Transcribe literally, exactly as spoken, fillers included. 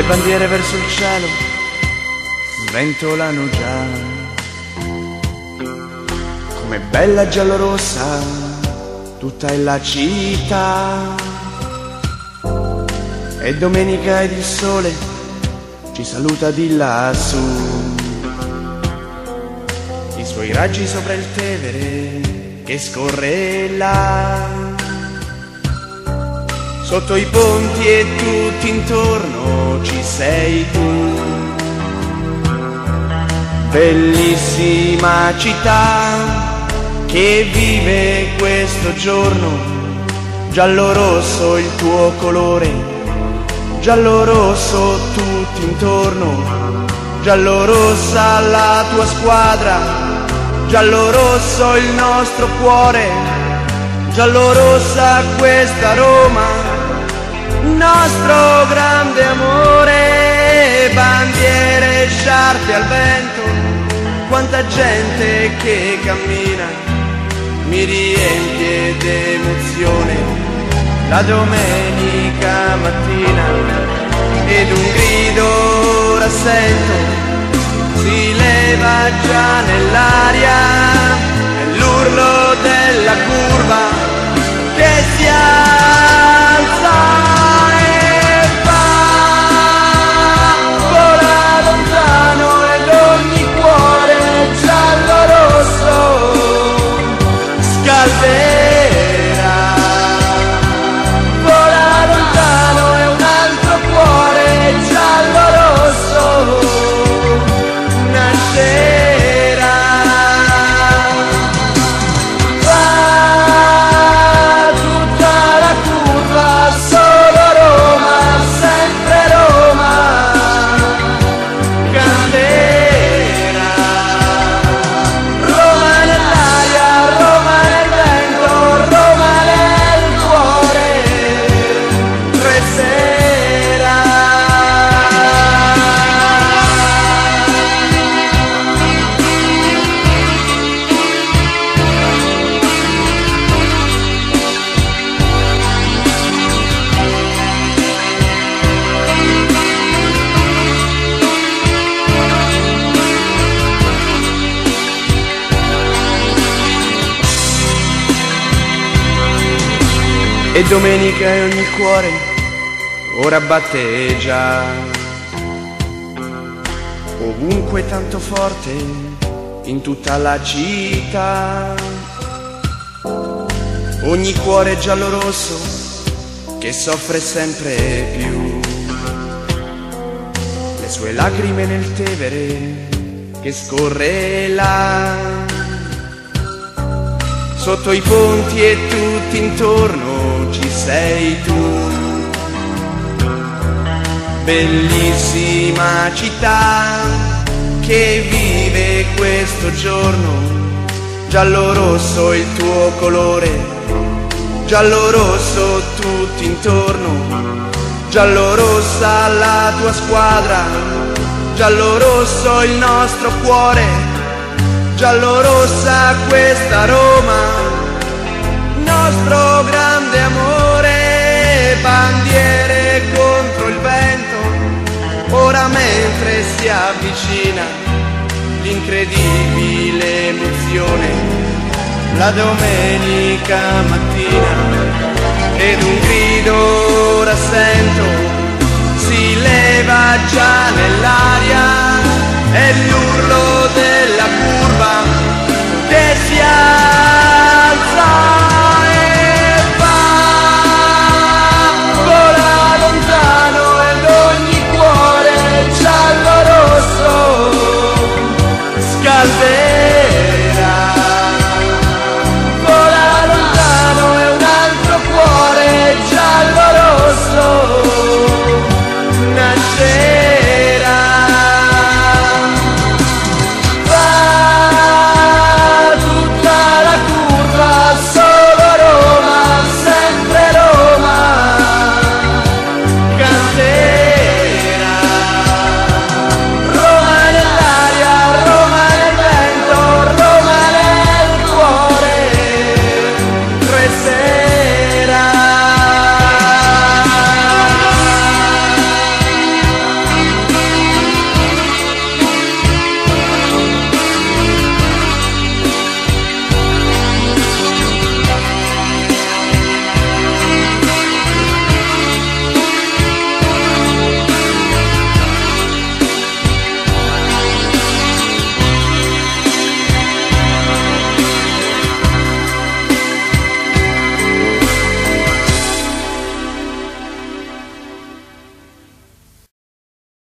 le bandiere verso il cielo sventolano già, come bella giallorossa tutta è la città. E domenica ed il sole ci saluta di lassù, i suoi raggi sopra il Tevere che scorre là. Sotto i ponti e tutti intorno ci sei tu, bellissima città che vive questo giorno, giallo-rosso il tuo colore, giallo-rosso tutti intorno, giallo-rossa la tua squadra, giallo-rosso il nostro cuore, giallo-rossa questa Roma, nostro grande amore. Bandiere, sciarpe al vento, quanta gente che cammina, mi riempie d'emozione la domenica mattina. Ed un grido rassento si leva già nell'aria, è l'urlo della curva che si alza e va, vola lontano ed ogni cuore giallo-rosso scalderà. Vola lontano e un altro cuore giallo-rosso nascerà. Va tutta la curva, solo Roma, sempre Roma canterà. Roma nell'aria, Roma nel vento, Roma nel cuore resterà. E domenica e ogni cuore ora batte già, ovunque tanto forte in tutta la città. Ogni cuore giallo-rosso che soffre sempre più, le sue lacrime nel Tevere che scorre là. Sotto i ponti e tutti intorno ci sei tu, bellissima città che vive questo giorno, giallo-rosso il tuo colore, giallo-rosso tutti intorno, giallo-rossa la tua squadra, giallo-rosso il nostro cuore, giallo-rossa questa Roma, nostro grande amore. Bandiere contro il vento, ora mentre si avvicina l'incredibile emozione, la domenica mattina. Ed un grido rassento si leva già nell'aria, è l'urlo della curva che si alza e va, vola lontano ed ogni cuore giallo-rosso scalderà.